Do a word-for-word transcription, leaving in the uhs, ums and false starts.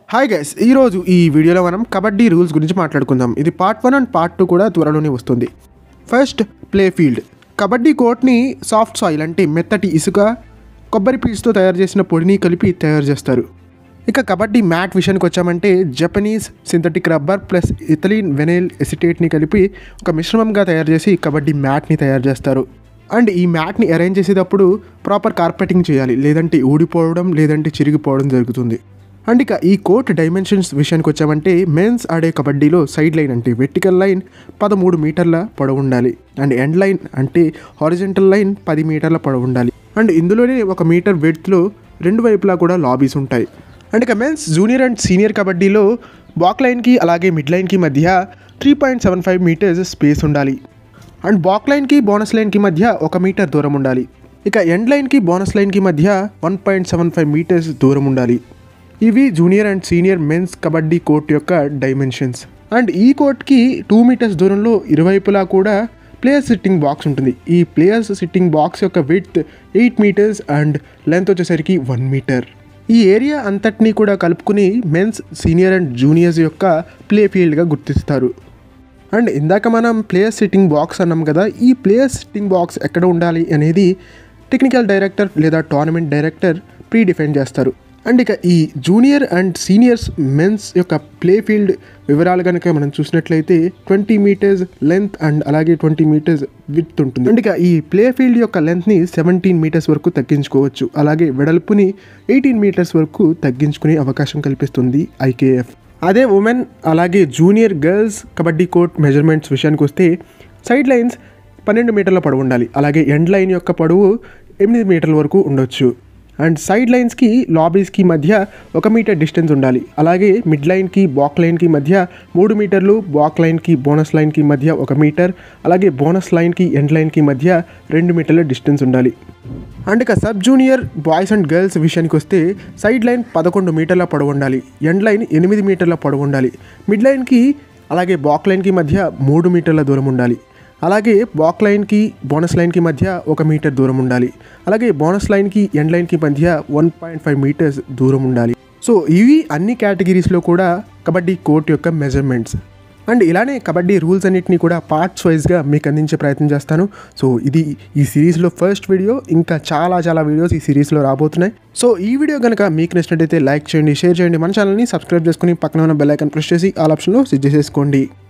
Hi guys, ఈరోజు ఈ వీడియోలో మనం కబడ్డీ రూల్స్ గురించి మాట్లాడుకుందాం. ఇది part one and part two కూడా త్వరలోనే వస్తుంది. First, play field. కబడ్డీ కోర్ట్ని సాఫ్ట్ సాయిల్ అంటే మెత్తటి ఇసుక, కొబ్బరి పీచుతో తయారు చేసిన పొడిని కలిపి తయారు చేస్తారు. ఇక కబడ్డీ మ్యాట్ విషయానికి వచ్చామంటే Japanese synthetic rubber plus ethylene vinyl ఎసిటేట్ని కలిపి ఒక మిశ్రమంగా తయారు చేసి కబడ్డీ మ్యాట్ని తయారు చేస్తారు. అండ్ ఈ మ్యాట్ని అరేంజ్ చేసేటప్పుడు ప్రాపర్ కార్పెటింగ్ చేయాలి, లేదంటే ఊడిపోవడం లేదంటే చిరిగిపోవడం జరుగుతుంది. అండ్ ఇక ఈ కోర్ట్ డైమెన్షన్స్ విషయానికి వచ్చామంటే మెన్స్ ఆడే కబడ్డీలో సైడ్ లైన్ అంటే వెర్టికల్ లైన్ పదమూడు మీటర్ల పొడవు ఉండాలి. అండ్ ఎండ్ లైన్ అంటే హారిజెంటల్ లైన్ పది మీటర్ల పొడవు ఉండాలి. అండ్ ఇందులోనే ఒక మీటర్ విడ్త్లో రెండు వైపులా కూడా లాబీస్ ఉంటాయి. అండ్ ఇక మెన్స్ జూనియర్ అండ్ సీనియర్ కబడ్డీలో బాక్ లైన్కి అలాగే మిడ్ లైన్కి మధ్య three point seven five metres space ఉండాలి. అండ్ బాక్ లైన్కి బోనస్ లైన్కి మధ్య ఒక మీటర్ దూరం ఉండాలి. ఇక ఎండ్ లైన్కి బోనస్ లైన్కి మధ్య one point seven five metres దూరం ఉండాలి. ఇవి junior and senior men's kabaddi court యొక్క డైమెన్షన్స్. అండ్ ఈ కోర్ట్కి టూ మీటర్స్ దూరంలో ఇరువైపులా కూడా ప్లేయర్స్ సిట్టింగ్ బాక్స్ ఉంటుంది. ఈ ప్లేయర్స్ సిట్టింగ్ బాక్స్ యొక్క width eight metres and length వచ్చేసరికి వన్ మీటర్. ఈ ఏరియా అంతటినీ కూడా కలుపుకుని మెన్స్ సీనియర్ అండ్ జూనియర్స్ యొక్క ప్లే ఫీల్డ్గా గుర్తిస్తారు. అండ్ ఇందాక మనం ప్లేయర్స్ సిట్టింగ్ బాక్స్ అన్నాం కదా, ఈ ప్లేయర్స్ సిట్టింగ్ బాక్స్ ఎక్కడ ఉండాలి అనేది టెక్నికల్ డైరెక్టర్ లేదా టోర్నమెంట్ డైరెక్టర్ ప్రీ డిఫైన్ చేస్తారు. అండ్ ఇక ఈ జూనియర్ అండ్ సీనియర్స్ మెన్స్ యొక్క ప్లే ఫీల్డ్ వివరాలు కనుక మనం చూసినట్లయితే ట్వంటీ మీటర్స్ లెంత్ అండ్ అలాగే ట్వంటీ మీటర్స్ విడ్త్ ఉంటుంది. అండ్ ఇక ఈ ప్లే ఫీల్డ్ యొక్క లెంత్ని సెవెంటీన్ మీటర్స్ వరకు తగ్గించుకోవచ్చు. అలాగే వెడల్పుని ఎయిటీన్ మీటర్స్ వరకు తగ్గించుకునే అవకాశం కల్పిస్తుంది ఐకేఎఫ్. అదే ఉమెన్ అలాగే junior girls kabaddi court measurements విషయానికి వస్తే సైడ్ లైన్స్ పన్నెండు మీటర్ల పొడవు ఉండాలి. అలాగే ఎండ్ లైన్ యొక్క పొడవు ఎనిమిది మీటర్ల వరకు ఉండొచ్చు. అండ్ సైడ్ లైన్స్కి లాబీస్కి మధ్య ఒక మీటర్ డిస్టెన్స్ ఉండాలి. అలాగే మిడ్ లైన్కి బాక్ లైన్కి మధ్య మూడు మీటర్లు, బాక్ లైన్కి బోనస్ లైన్కి మధ్య ఒక మీటర్, అలాగే బోనస్ లైన్కి ఎండ్ లైన్కి మధ్య రెండు మీటర్ల డిస్టెన్స్ ఉండాలి. అండ్ ఇక sub junior boys and girls విషయానికి వస్తే సైడ్ లైన్ పదకొండు మీటర్ల పొడవు ఉండాలి. ఎండ్ లైన్ ఎనిమిది మీటర్ల పొడవు ఉండాలి. మిడ్ లైన్కి అలాగే బాక్ లైన్కి మధ్య మూడు మీటర్ల దూరం ఉండాలి. అలాగే బాక్ లైన్కి బోనస్ లైన్కి మధ్య ఒక మీటర్ దూరం ఉండాలి. అలాగే బోనస్ లైన్కి ఎండ్ లైన్కి మధ్య వన్ పాయింట్ ఫైవ్ మీటర్స్ దూరం ఉండాలి. సో ఇవి అన్ని కేటగిరీస్లో కూడా కబడ్డీ కోర్ట్ యొక్క మెజర్మెంట్స్. అండ్ ఇలానే కబడ్డీ రూల్స్ అన్నింటినీ కూడా పార్ట్స్ వైజ్గా మీకు అందించే ప్రయత్నం చేస్తాను. సో ఇది ఈ సిరీస్లో ఫస్ట్ వీడియో. ఇంకా చాలా చాలా వీడియోస్ ఈ సిరీస్లో రాబోతున్నాయి. సో ఈ వీడియో కనుక మీకు నచ్చినట్టయితే లైక్ చేయండి, షేర్ చేయండి, మన ఛానల్ని సబ్స్క్రైబ్ చేసుకుని పక్కన ఉన్న బెల్ ఐకాన్ ప్రెస్ చేసి ఆల్ ఆప్షన్లో సెట్ చేసేసుకోండి.